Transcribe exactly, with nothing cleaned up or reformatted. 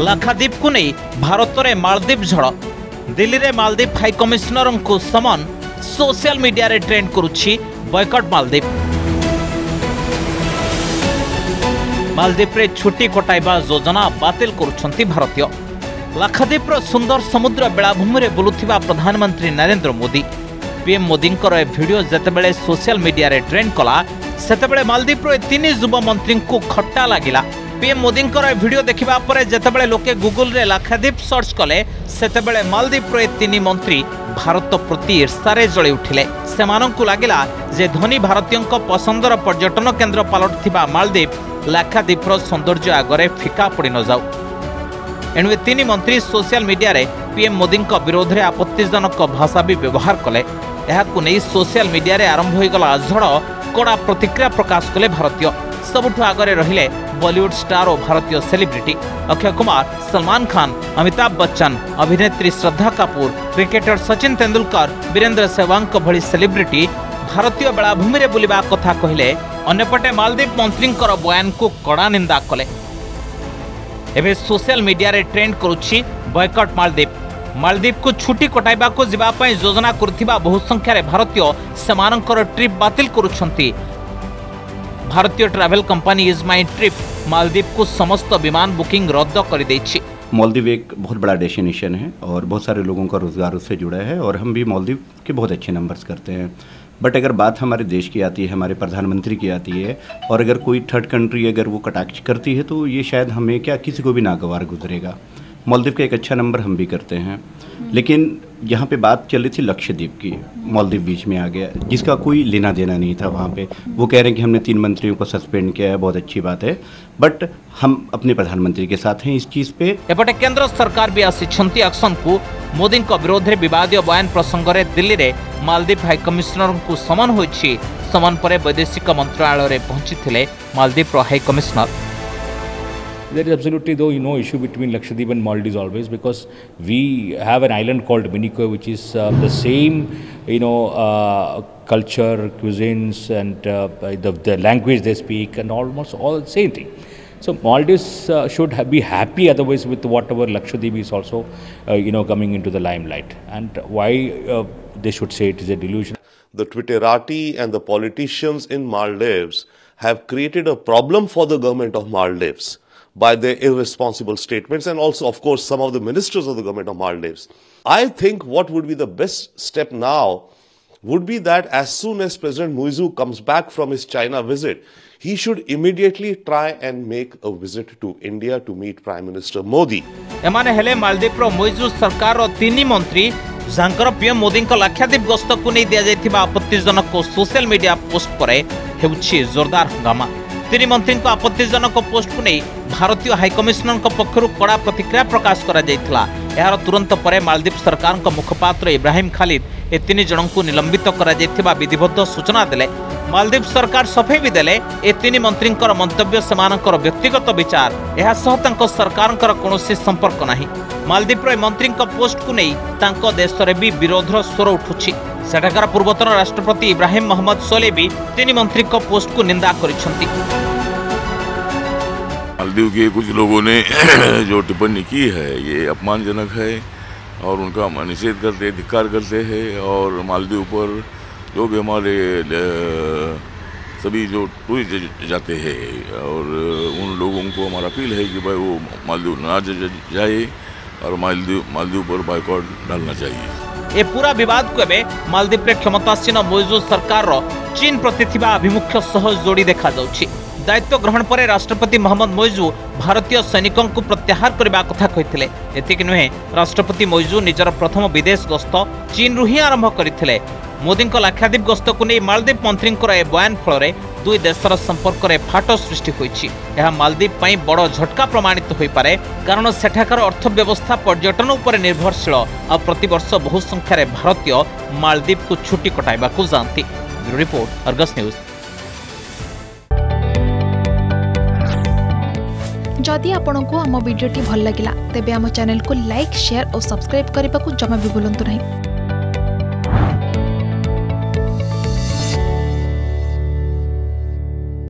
लाक्षाद्वीप को नहीं भारत में मालदीप झड़ दिल्ली में मालदीप हाई कमिशनर को समन सोशल मीडिया रे ट्रेंड करुछि बॉयकॉट मालदीप। मालदीप रे छुट्टी कटाइबा योजना बातिल करुछंती भारतीय। लाक्षाद्वीप सुंदर समुद्र बेलाभूमि रे बुलुथिबा प्रधानमंत्री नरेंद्र मोदी पीएम मोदी वीडियो जेतेबेले सोशल मीडिया रे ट्रेंड कला सेतेबेले मालदीप रो तीन युवा मंत्री को खट्टा लागिला। पीएम मोदी वीडियो देखिबा परे जेतेबेले लोके गूगल रे लाक्षाद्वीप सर्च कले सेतेबेले मालदीप रो तीन मंत्री भारत प्रति ईर्ष्यारे जଳି उठिले। सेमानंकु लागिला जे धनी भारतीयंक पसंदर पर्यटन केंद्र पालटिथिबा मालदीप लाक्षाद्वीप रो सौंदर्य आगरे फिका पड़ी न जाऊ। एणु ए तीन मंत्री सोशल मीडिया रे पीएम मोदी विरोध में आपत्तिजनक भाषा भी व्यवहार कले। एहाकु नहीं सोशल मीडिया रे आरंभ हो गला झड़ कड़ा प्रतिक्रिया प्रकाश कले भारतीय। सबुठ आगरे रहिले बॉलीवुड स्टार और भारतीय सेलिब्रिटी अक्षय कुमार, सलमान खान, अमिताभ बच्चन, अभिनेत्री श्रद्धा कपूर, क्रिकेटर सचिन तेंदुलकर, वीरेंद्र सहवाग भली सेलिब्रिटी भारतीय बेलाभूमि रे बुलिबा कथा कहले। अन्यपटे मालदीप मंत्री बयान को कड़ा निंदा कले। एबे सोशल मीडिया रे ट्रेंड करुछि बॉयकॉट मालदीप। मालदीप को छुट्टी कटाइबा को जिबा पई योजना करथिबा बहु संख्या रे भारतीय सेमानकर ट्रिप बातिल करुछंती। भारतीय travel company Ease My Trip Maldives को समस्त विमान बुकिंग रद्द कर दैछि। मालदीव एक बहुत बड़ा डेस्टिनेशन है और बहुत सारे लोगों का रोजगार उससे जुड़ा है और हम भी मालदीव के बहुत अच्छे नंबर्स करते हैं। बट अगर बात हमारे देश की आती है, हमारे प्रधानमंत्री की आती है और अगर कोई थर्ड कंट्री अगर वो कटाक्ष करती है तो ये शायद हमें क्या किसी को भी नागवार गुजरेगा। मालदीव का एक अच्छा नंबर हम भी करते हैं, लेकिन यहाँ पे बात चल रही थी लक्षद्वीप की, मालदीव बीच में आ गया जिसका कोई लेना देना नहीं था। वहाँ पे वो कह रहे हैं कि हमने तीन मंत्रियों को सस्पेंड किया है, बहुत अच्छी बात है, बट हम अपने प्रधानमंत्री के साथ हैं इस चीज़ पे। एपटे केंद्र सरकार भी आसिछंती एक्शन को मोदी विरोध में विवादीय बयान प्रसंग में दिल्ली में मालदीप हाई कमिशनर को समन होइछि। समन पर वैदेशिक मंत्रालय में पहुंची Maldives high commissioner. There is absolutely though no issue between Lakshadweep and Maldives always, because we have an island called Minicoy which is uh, the same, you know, uh, culture, cuisines and uh, the, the language they speak and almost all the same thing. So Maldives uh, should have, be happy otherwise with whatever Lakshadweep is also, uh, you know, coming into the limelight. And why uh, they should say it is a delusion. The Twitterati and the politicians in Maldives have created a problem for the government of Maldives by their irresponsible statements, and also, of course, some of the ministers of the government of Maldives. I think what would be the best step now would be that as soon as President Muizu comes back from his China visit, he should immediately try and make a visit to India to meet Prime Minister Modi. एमाने हेले मालदीप रो मुइजु सरकार रो तीन मंत्री जांकर PM Modi को लाक्षाद्वीप गस्त को नहीं दिया जायथिबा आपत्तिजनक को सोशल मीडिया पोस्ट परे हेउछि जोरदार हंगामा। तीन मंत्री को आपत्तिजनक पोस्ट को नहीं भारतीय हाई कमिशनर पक्षर कड़ा प्रतिक्रिया प्रकाश करा जायथिला। यार तुरंत परे मालदीप सरकार को मुखपात्र इब्राहिम खालिद ए तीन जन को निलंबित करा जायथिबा विधिबद्ध सूचना देले। मालदीप सरकार सफेई भी देले ए तीन मंत्री मंतव्य सेमानकर व्यक्तिगत विचार, यह सह तांको सरकारकर कोनोसी संपर्क नाही। मालदीप रो मंत्री पोस्ट को नहीं तांको देश रे भी विरोधर स्वर उठुछि। सेठाकार पूर्वतन राष्ट्रपति इब्राहिम मोहम्मद सोले भी तीन मंत्री को पोस्ट को निंदा करिसेंती। मालदीव के कुछ लोगों ने जो टिप्पणी की है ये अपमानजनक है और उनका निषेध करते धिक्कार करते हैं। और मालदीव पर जो भी हमारे सभी जो टूरिस्ट जाते हैं और उन लोगों को हमारा अपील है कि भाई वो मालदीव ना जाए और मालदीव मालदीव पर बाइकॉट डालना चाहिए। ए पूरा विवाद को एबे मालदीप रे क्षमतासीन मुइजु सरकार रो चीन प्रति थिबा आभिमुख्य सह जोड़ी देखा जाउछि। दायित्व ग्रहण पर राष्ट्रपति मोहम्मद मुइजु भारतीय सैनिकों को प्रत्याहार करबा कथा कहिथिले। एतिक नुहे राष्ट्रपति मुइजु निजर प्रथम विदेश गस्त चीन रु ही आरंभ करथिले। मोदी लाक्षाद्वीप गस्त को नहीं मालदीप मंत्री ए बयान फल दुई देशर संपर्क में फाट सृष्टि होइछि। यह मालदीप पई बड़ झटका प्रमाणित हो पारे, कारण सेठाकार अर्थव्यवस्था पर्यटन उपर निर्भरशील और प्रतिवर्ष बहु संख्यार भारतीय मालदीप को छुट्टी कटाइबा को जाती। Report Argus news. जदि आपंक आम भिडी भल लगा तेब आम चैनल को लाइक, शेयर और सब्सक्राइब करने को जमा भी भूलु नहीं।